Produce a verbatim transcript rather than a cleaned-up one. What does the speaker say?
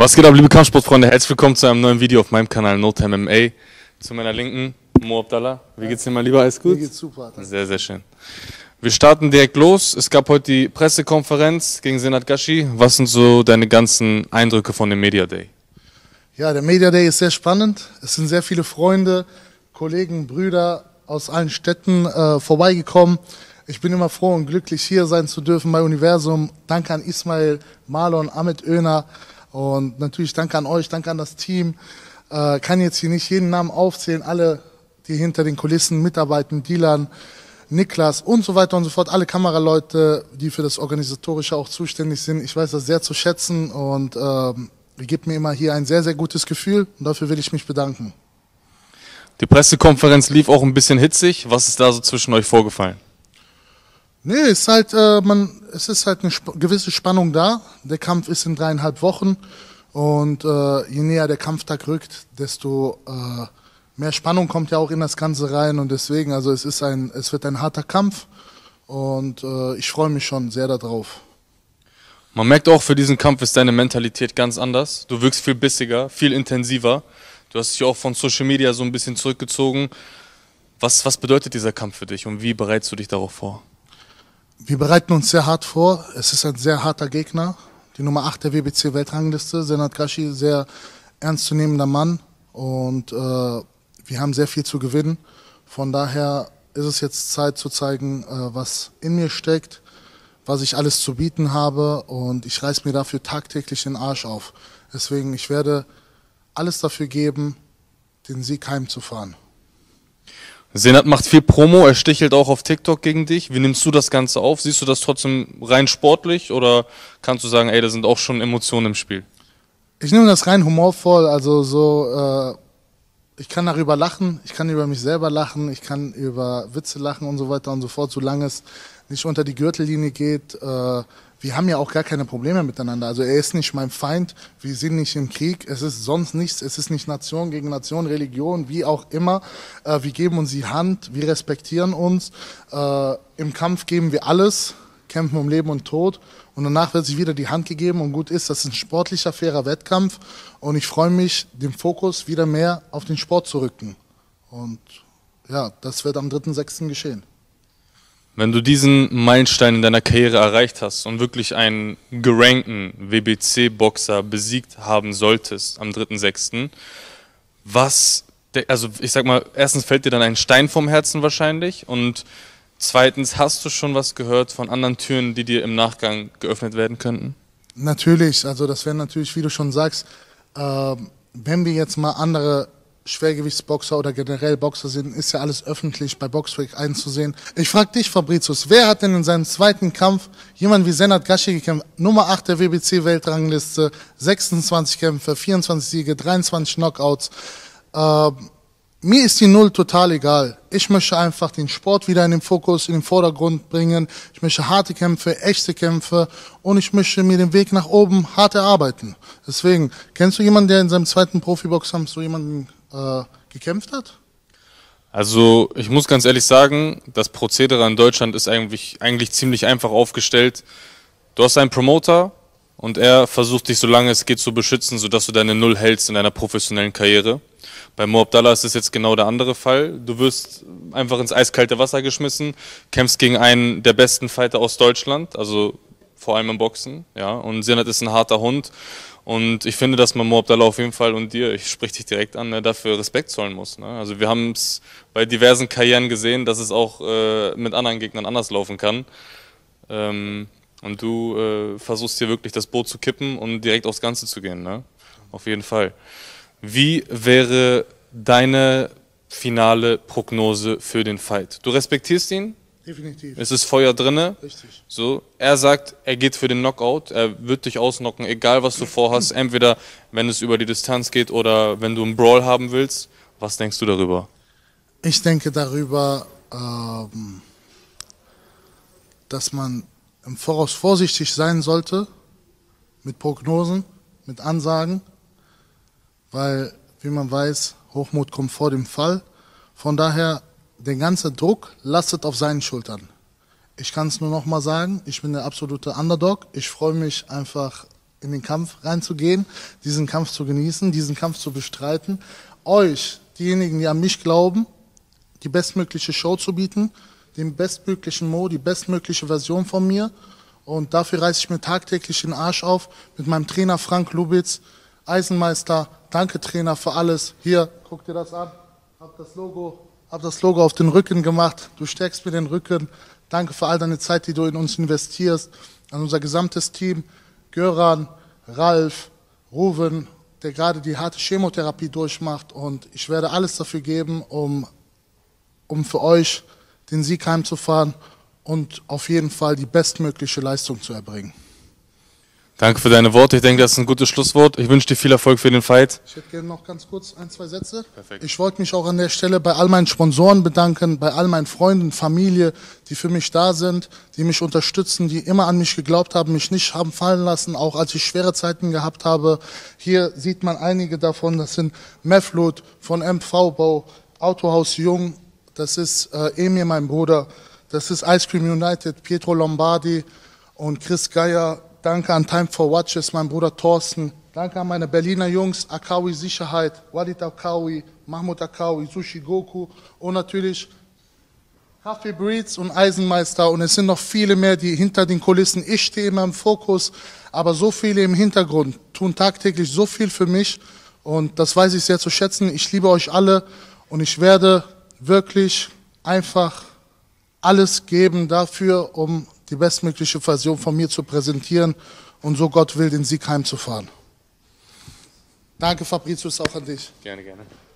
Was geht ab, liebe Kampfsportfreunde? Herzlich willkommen zu einem neuen Video auf meinem Kanal NoTime M M A. Zu meiner Linken, Mo Abdallah. Wie geht's dir, mein Lieber? Alles gut? Mir geht's super. Danke. Sehr, sehr schön. Wir starten direkt los. Es gab heute die Pressekonferenz gegen Senat Gashi. Was sind so deine ganzen Eindrücke von dem Media Day? Ja, der Media Day ist sehr spannend. Es sind sehr viele Freunde, Kollegen, Brüder aus allen Städten äh, vorbeigekommen. Ich bin immer froh und glücklich, hier sein zu dürfen bei Universum. Danke an Ismail, Marlon, Ahmed Öner und natürlich danke an euch, danke an das Team. Äh, kann jetzt hier nicht jeden Namen aufzählen, alle, die hinter den Kulissen mitarbeiten, Dilan, Niklas und so weiter und so fort, alle Kameraleute, die für das Organisatorische auch zuständig sind. Ich weiß das sehr zu schätzen und äh, gibt mir immer hier ein sehr, sehr gutes Gefühl und dafür will ich mich bedanken. Die Pressekonferenz lief auch ein bisschen hitzig. Was ist da so zwischen euch vorgefallen? Nee, es ist halt, äh, man, es ist halt eine sp gewisse Spannung da. Der Kampf ist in dreieinhalb Wochen und äh, je näher der Kampftag rückt, desto äh, mehr Spannung kommt ja auch in das Ganze rein und deswegen, also es ist ein, es wird ein harter Kampf und äh, ich freue mich schon sehr darauf. Man merkt auch, für diesen Kampf ist deine Mentalität ganz anders. Du wirkst viel bissiger, viel intensiver. Du hast dich auch von Social Media so ein bisschen zurückgezogen. Was, was bedeutet dieser Kampf für dich und wie bereitest du dich darauf vor? Wir bereiten uns sehr hart vor. Es ist ein sehr harter Gegner. Die Nummer acht der W B C-Weltrangliste, Senat Gashi, sehr ernstzunehmender Mann. Und äh, wir haben sehr viel zu gewinnen. Von daher ist es jetzt Zeit zu zeigen, äh, was in mir steckt, was ich alles zu bieten habe. Und ich reiß mir dafür tagtäglich den Arsch auf. Deswegen, ich werde alles dafür geben, den Sieg heimzufahren. Senat macht viel Promo, er stichelt auch auf TikTok gegen dich. Wie nimmst du das Ganze auf? Siehst du das trotzdem rein sportlich oder kannst du sagen, ey, da sind auch schon Emotionen im Spiel? Ich nehme das rein humorvoll, also so, äh, ich kann darüber lachen, ich kann über mich selber lachen, ich kann über Witze lachen und so weiter und so fort, solange es nicht unter die Gürtellinie geht. Äh, wir haben ja auch gar keine Probleme miteinander. Also er ist nicht mein Feind, wir sind nicht im Krieg, es ist sonst nichts, es ist nicht Nation gegen Nation, Religion, wie auch immer. Äh, wir geben uns die Hand, wir respektieren uns. Äh, im Kampf geben wir alles, kämpfen um Leben und Tod und danach wird sich wieder die Hand gegeben und gut ist. Das ist ein sportlicher, fairer Wettkampf und ich freue mich, den Fokus wieder mehr auf den Sport zu rücken. Und ja, das wird am dritten sechsten geschehen. Wenn du diesen Meilenstein in deiner Karriere erreicht hast und wirklich einen gerankten W B C-Boxer besiegt haben solltest am dritten sechsten, was, also ich sag mal, erstens fällt dir dann ein Stein vom Herzen wahrscheinlich und zweitens, hast du schon was gehört von anderen Türen, die dir im Nachgang geöffnet werden könnten? Natürlich, also das wäre natürlich, wie du schon sagst, äh, wenn wir jetzt mal andere Schwergewichtsboxer oder generell Boxer sind, ist ja alles öffentlich bei Boxrec einzusehen. Ich frage dich, Fabricius, wer hat denn in seinem zweiten Kampf jemand wie Senat Gashi gekämpft? Nummer acht der W B C-Weltrangliste, sechsundzwanzig Kämpfe, vierundzwanzig Siege, dreiundzwanzig Knockouts. Äh, mir ist die Null total egal. Ich möchte einfach den Sport wieder in den Fokus, in den Vordergrund bringen. Ich möchte harte Kämpfe, echte Kämpfe und ich möchte mir den Weg nach oben hart erarbeiten. Deswegen, kennst du jemanden, der in seinem zweiten Profiboxkampf so jemanden äh, gekämpft hat? Also ich muss ganz ehrlich sagen, das Prozedere in Deutschland ist eigentlich, eigentlich ziemlich einfach aufgestellt. Du hast einen Promoter und er versucht dich, solange es geht, zu beschützen, sodass du deine Null hältst in deiner professionellen Karriere. Bei Mo Abdallah ist es jetzt genau der andere Fall. Du wirst einfach ins eiskalte Wasser geschmissen, kämpfst gegen einen der besten Fighter aus Deutschland, also vor allem im Boxen. Ja. Und Senat ist ein harter Hund. Und ich finde, dass man Mo Abdallah auf jeden Fall und dir, ich spreche dich direkt an, ne, dafür Respekt zollen muss. Ne? Also wir haben es bei diversen Karrieren gesehen, dass es auch äh, mit anderen Gegnern anders laufen kann. Ähm, und du äh, versuchst hier wirklich das Boot zu kippen und direkt aufs Ganze zu gehen. Ne? Auf jeden Fall. Wie wäre deine finale Prognose für den Fight? Du respektierst ihn? Definitiv. Es ist Feuer drinne. Richtig. So, er sagt, er geht für den Knockout. Er wird dich ausnocken, egal was du vorhast. Entweder wenn es über die Distanz geht oder wenn du einen Brawl haben willst. Was denkst du darüber? Ich denke darüber, ähm, dass man im Voraus vorsichtig sein sollte mit Prognosen, mit Ansagen. Weil, wie man weiß, Hochmut kommt vor dem Fall. Von daher, der ganze Druck lastet auf seinen Schultern. Ich kann es nur noch mal sagen, ich bin der absolute Underdog. Ich freue mich einfach in den Kampf reinzugehen, diesen Kampf zu genießen, diesen Kampf zu bestreiten, euch, diejenigen, die an mich glauben, die bestmögliche Show zu bieten, den bestmöglichen Mo, die bestmögliche Version von mir. Und dafür reiße ich mir tagtäglich den Arsch auf mit meinem Trainer Frank Lubitz, Eisenmeister. Danke Trainer für alles. Hier, guck dir das an. Hab das Logo, hab das Logo auf den Rücken gemacht. Du stärkst mir den Rücken. Danke für all deine Zeit, die du in uns investierst. An unser gesamtes Team, Göran, Ralf, Ruven, der gerade die harte Chemotherapie durchmacht. Und ich werde alles dafür geben, um, um für euch den Sieg heimzufahren und auf jeden Fall die bestmögliche Leistung zu erbringen. Danke für deine Worte. Ich denke, das ist ein gutes Schlusswort. Ich wünsche dir viel Erfolg für den Fight. Ich hätte gerne noch ganz kurz ein, zwei Sätze. Perfekt. Ich wollte mich auch an der Stelle bei all meinen Sponsoren bedanken, bei all meinen Freunden, Familie, die für mich da sind, die mich unterstützen, die immer an mich geglaubt haben, mich nicht haben fallen lassen, auch als ich schwere Zeiten gehabt habe. Hier sieht man einige davon. Das sind Mevlut von M V-Bau, Autohaus Jung, das ist äh, Emir, mein Bruder. Das ist Ice Cream United, Pietro Lombardi und Chris Geier. Danke an Time for Watches, mein Bruder Thorsten. Danke an meine Berliner Jungs, Akawi Sicherheit, Walid Akawi, Mahmoud Akawi, Sushi Goku und natürlich Happy Breeds und Eisenmeister. Und es sind noch viele mehr, die hinter den Kulissen, ich stehe immer im Fokus, aber so viele im Hintergrund tun tagtäglich so viel für mich. Und das weiß ich sehr zu schätzen. Ich liebe euch alle und ich werde wirklich einfach alles geben dafür, um die bestmögliche Version von mir zu präsentieren und so Gott will, den Sieg heimzufahren. Danke Fabricius, auch an dich. Gerne, gerne.